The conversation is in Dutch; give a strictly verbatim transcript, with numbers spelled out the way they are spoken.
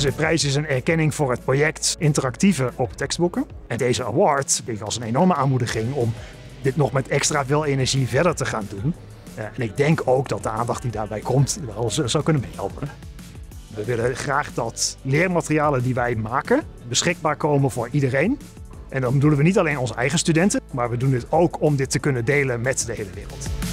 Deze prijs is een erkenning voor het project Interactieve Open Tekstboeken. En deze award zie ik als een enorme aanmoediging om dit nog met extra veel energie verder te gaan doen. Uh, en ik denk ook dat de aandacht die daarbij komt wel zou kunnen meehelpen. We willen graag dat leermaterialen die wij maken beschikbaar komen voor iedereen. En dan bedoelen we niet alleen onze eigen studenten, maar we doen dit ook om dit te kunnen delen met de hele wereld.